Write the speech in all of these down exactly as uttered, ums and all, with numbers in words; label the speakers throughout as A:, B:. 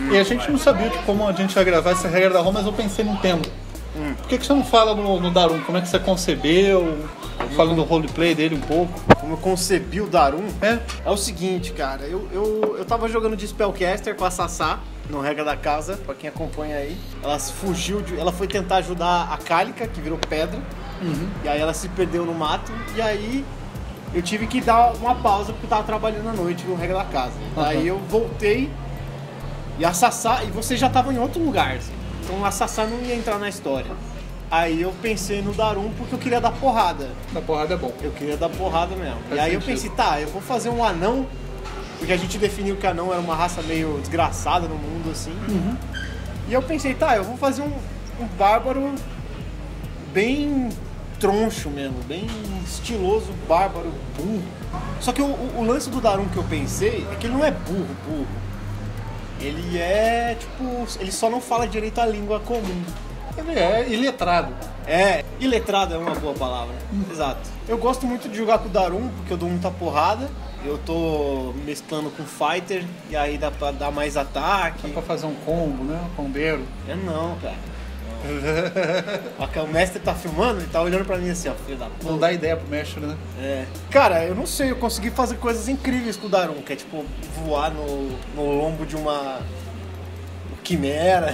A: E a gente não sabia de como a gente ia gravar essa regra da ROM, mas eu pensei num tema. Hum. Por que, que você não fala no, no Darum? Como é que você concebeu? Fala no roleplay dele um pouco.
B: Como eu concebi o Darum?
A: É.
B: É o seguinte, cara. Eu, eu, eu tava jogando de Spellcaster com a Sassá, no Regra da Casa, pra quem acompanha aí. Ela fugiu, de, ela foi tentar ajudar a Cálica, que virou pedra. Uhum. E aí ela se perdeu no mato. E aí eu tive que dar uma pausa, porque eu tava trabalhando à noite no Regra da Casa. Uhum. Aí eu voltei e a Sassá... E você já tava em outro lugar, assim. Então a Sassá não ia entrar na história. Aí eu pensei no Darum porque eu queria dar porrada.
A: Dar porrada é bom.
B: Eu queria dar porrada mesmo.
A: Faz
B: e aí
A: sentido.
B: Eu pensei, tá, eu vou fazer um anão, porque a gente definiu que anão era uma raça meio desgraçada no mundo, assim. Uhum. E eu pensei, tá, eu vou fazer um, um bárbaro bem troncho mesmo, bem estiloso, bárbaro, burro. Só que o, o, o lance do Darum que eu pensei é que ele não é burro, burro. Ele é, tipo, ele só não fala direito a língua comum.
A: Ele é iletrado.
B: É, iletrado é uma boa palavra. Hum. Exato. Eu gosto muito de jogar com o Darum, porque eu dou muita porrada. Eu tô mesclando com Fighter, e aí dá pra dar mais ataque.
A: Dá pra fazer um combo, né? Um combeiro.
B: É não, cara. Não. O mestre tá filmando e tá olhando pra mim assim, ó, filho da puta.
A: Não dá ideia pro mestre, né?
B: É. Cara, eu não sei, eu consegui fazer coisas incríveis com o Darum, que é tipo voar no, no lombo de uma quimera.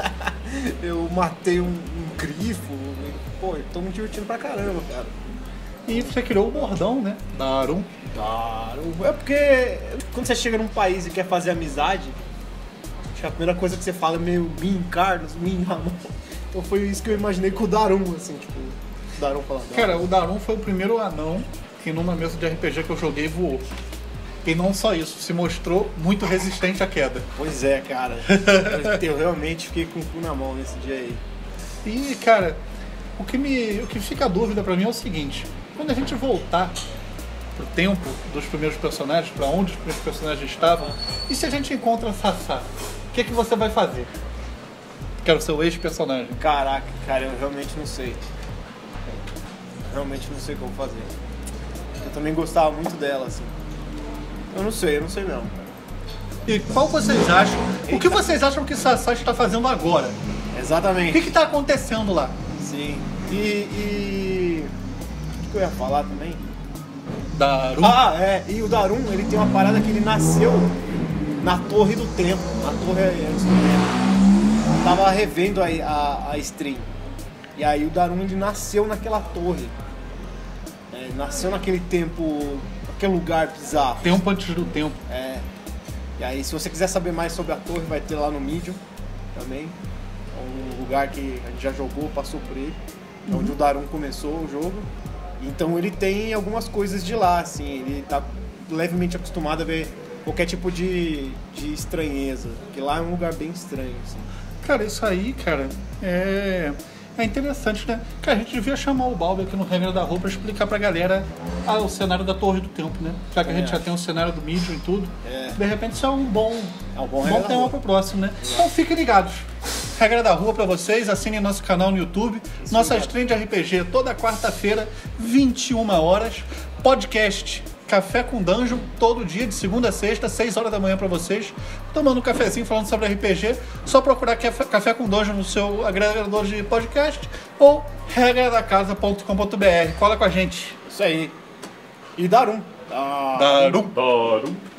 B: Eu matei um, um grifo. Pô, eu tô me divertindo pra caramba, cara.
A: E você criou o bordão, né? Darum.
B: Darum. É porque quando você chega num país e quer fazer amizade, acho que a primeira coisa que você fala é meio Min Carlos, Min Ramon. Então foi isso que eu imaginei com o Darum, assim, tipo, o Darum falando.
A: Cara, o Darum foi o primeiro anão que numa mesa de R P G que eu joguei voou. E não só isso, se mostrou muito resistente à queda.
B: Pois é, cara. Eu realmente fiquei com o cu na mão nesse dia aí.
A: E, cara, o que, me, o que fica a dúvida pra mim é o seguinte. Quando a gente voltar pro tempo dos primeiros personagens, pra onde os primeiros personagens estavam, e se a gente encontra a Sassá, o que, que você vai fazer? Que era o seu ex-personagem.
B: Caraca, cara, eu realmente não sei. Realmente não sei o que eu vou fazer. Eu também gostava muito dela, assim. Eu não sei, eu não sei não.
A: E qual vocês acham? Eita. O que vocês acham que Sassá está fazendo agora?
B: Exatamente.
A: O que está acontecendo lá?
B: Sim. E, e... O que eu ia falar também?
A: Darum?
B: Ah, é. E o Darum, ele tem uma parada que ele nasceu na Torre do Tempo. Na Torre antes do Tempo. Eu tava revendo a, a, a stream. E aí o Darum, ele nasceu naquela torre. É, nasceu naquele tempo... Aquele lugar bizarro.
A: Tempo antes do tempo.
B: É. E aí, se você quiser saber mais sobre a torre, vai ter lá no Medium também. É um lugar que a gente já jogou, passou por ele. Uhum. Onde o Darum começou o jogo. Então ele tem algumas coisas de lá, assim. Ele tá levemente acostumado a ver qualquer tipo de, de estranheza. Porque lá é um lugar bem estranho, assim.
A: Cara, isso aí, cara, é... É interessante, né? Cara, a gente devia chamar o Balbi aqui no Regra da Rua pra explicar pra galera ah, o cenário da Torre do Tempo, né? Já que a gente é. já tem o cenário do Medium e tudo. É. De repente isso é um bom,
B: é um bom,
A: bom tema pro próximo, né? É. Então fiquem ligados. Regra da Rua pra vocês, assinem nosso canal no YouTube. Isso, nossa stream de R P G toda quarta-feira, vinte e uma horas. Podcast Café com Dungeon, todo dia, de segunda a sexta, seis horas da manhã pra vocês, tomando um cafezinho, falando sobre R P G. Só procurar Café, Café com Dungeon no seu agregador de podcast ou regra da casa ponto com ponto b r. Cola com a gente.
B: Isso aí. E Darum.
A: Darum. Darum.